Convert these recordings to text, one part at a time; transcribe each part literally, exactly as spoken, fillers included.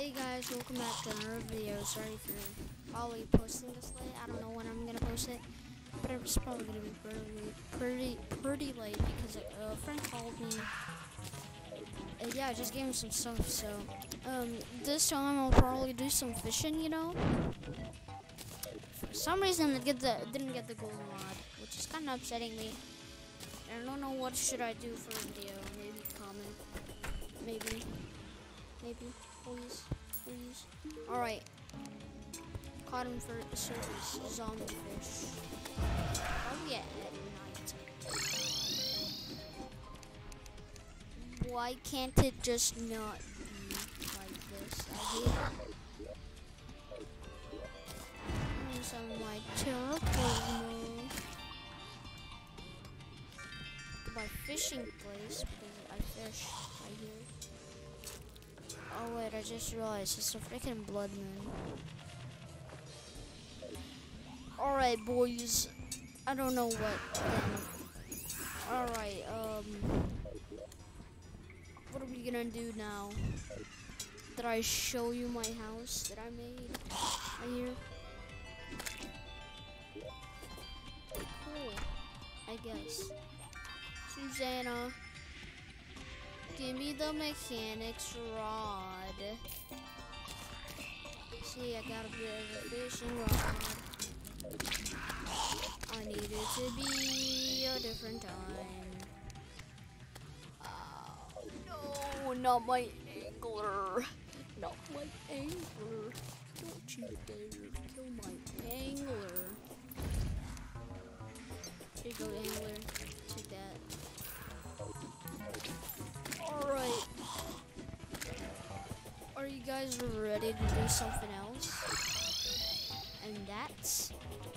Hey guys, welcome back to another video. Sorry for probably posting this late. I don't know when I'm gonna post it, but it's probably gonna be pretty, pretty, pretty late because a friend called me. Uh, yeah, I just gave him some stuff. So, um, this time I'll probably do some fishing. You know, for some reason I get the didn't get the golden rod, which is kind of upsetting me. I don't know what should I do for a video. Maybe comment. Maybe. Maybe. Please. Please. Alright. Caught him for the surface. Zombie fish. Oh yeah, at night. Why can't it just not be like this? I hate it. Here's some of my terrible my fishing place because I fish right here. Oh wait, I just realized it's a freaking blood moon. Alright boys, I don't know what then. Alright, um what are we gonna do now? Did I show you my house that I made right here? Cool, I guess. Susanna, give me the mechanics rod. See, I got a bit of a fishing rod. I need it to be a different time. Oh, no, not my angler. Not my angler. Don't you dare kill my angler. Here you go, angler. Take that. Alright. Are you guys ready to do something else? And that's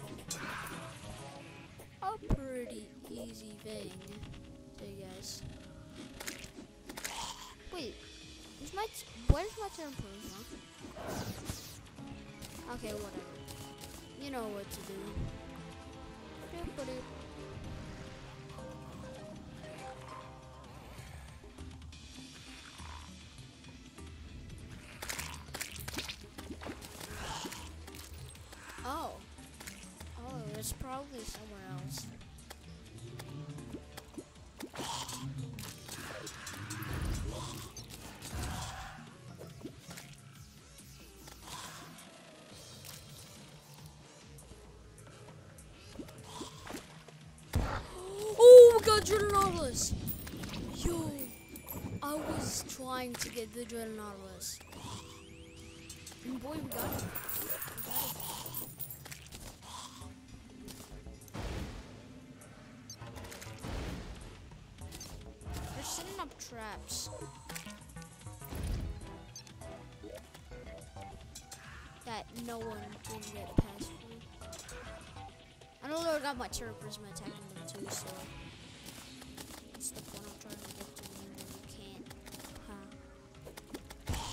a pretty easy thing. So you guys. Wait. Is my t where's my turn pose, huh? Okay, whatever. You know what to do. Put it. Oh. Oh, it's probably somewhere else. Oh, we got Dreadnoughtus! Yo, I was trying to get the Dreadnoughtus. And boy, we got it. We got it. Setting up traps that no one can get past me. I know I got my Terra Prisma attacking them too, so that's the point I'm trying to get to when you can't. Huh.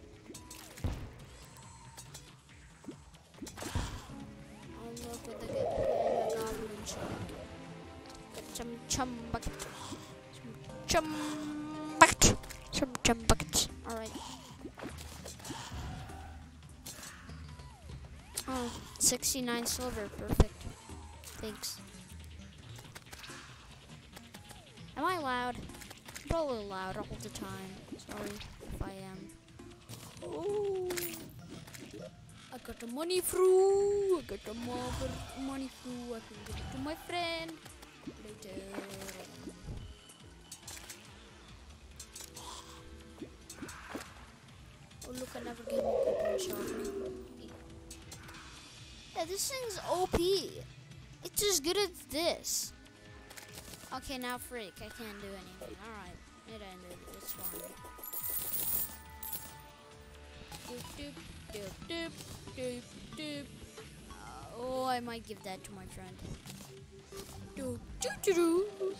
Oh look what they get in the goblin chum. Chum chum bucket. Chum bucket. Chum chum bucket. Alright. Oh, sixty-nine silver. Perfect. Thanks. Am I loud? I'm probably loud all the time. Sorry if I am. Oh, I got the money through. I got the money through. I can give it to my friend later. Oh look, I never gave me a good shot. Yeah, this thing's O P. It's as good as this. Okay, now freak, I can't do anything. Alright, it ended. It's fine. Doop doop doop doop doop doop. Uh, oh, I might give that to my friend. Doop doop doop doop.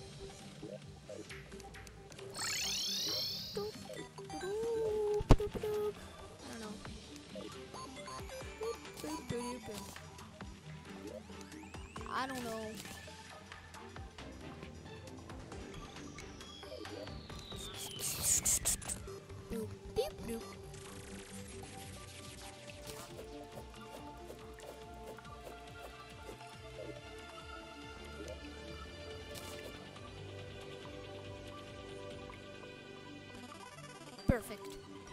I don't know. I don't know. Boop, beep, boop. Perfect.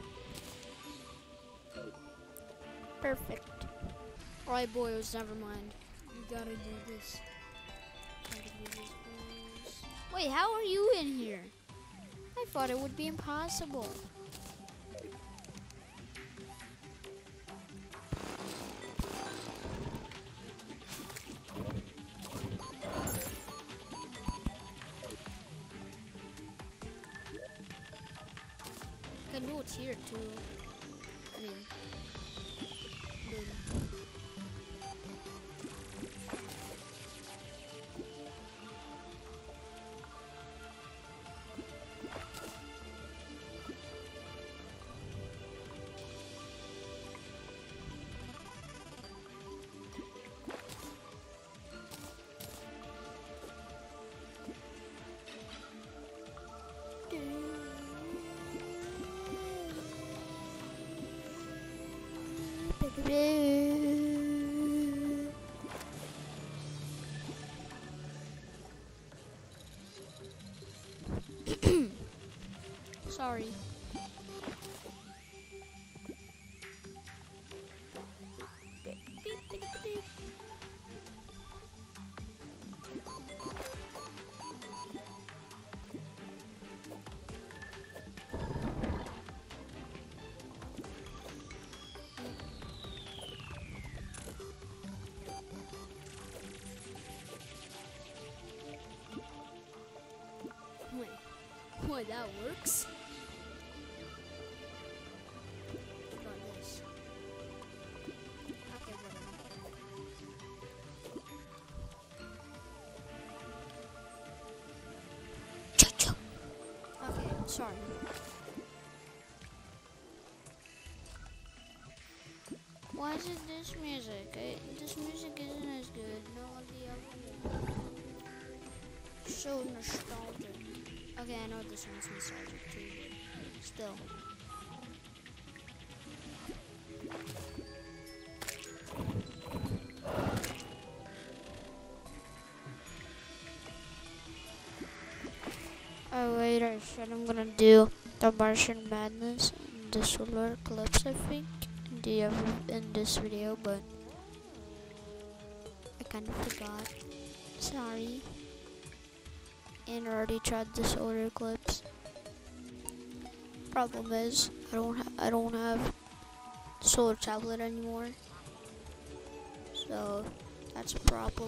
Perfect. Alright, boys, never mind. You gotta do this. Gotta do this, boys. Wait, how are you in here? I thought it would be impossible. I can do it here too. I mean, good. Sorry. Wait, wait, that works? What about this? Okay, whatever. Okay, sorry. Why is it this music? I, this music isn't as good. No, the other one. So nostalgic. Okay, I know this one's nostalgic too, but still. Oh wait, I said I'm gonna do the Martian Madness and the solar eclipse, I think, in, the, in this video, but I kind of forgot. Sorry. And I already tried the solar eclipse. Problem is, I don't ha I don't have the solar tablet anymore, so that's a problem.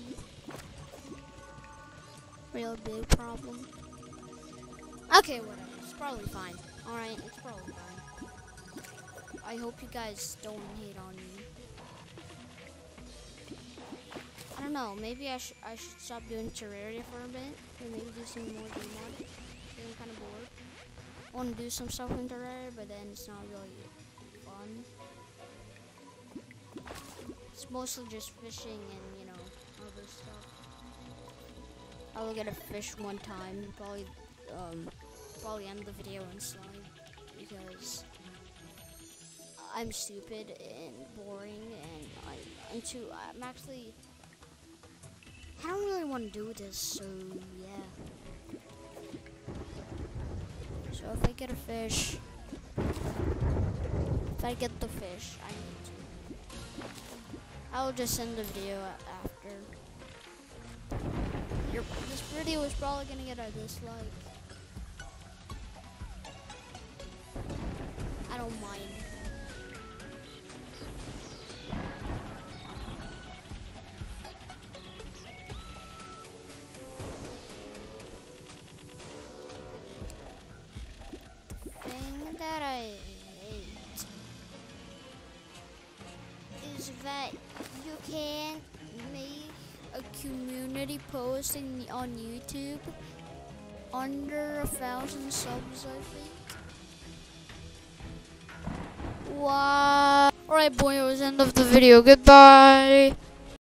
Real big problem. Okay, whatever. It's probably fine. All right, it's probably fine. I hope you guys don't hate on me. I don't know. Maybe I should I should stop doing Terraria for a bit, and maybe do some more game mod. I'm kind of bored. I want to do some stuff in Terraria, but then it's not really fun. It's mostly just fishing and you know other stuff. I will get a fish one time, probably um probably end the video and slide because I'm stupid and boring, and I, I'm too. I'm actually. I don't really want to do this, so yeah. So if I get a fish, if I get the fish, I need to. I'll just send the video after. Your, this video is probably gonna get a dislike. I don't mind. That I hate is that you can't make a community post in, on YouTube under a thousand subs, I think. Wow. Alright, boys, end of the video. Goodbye.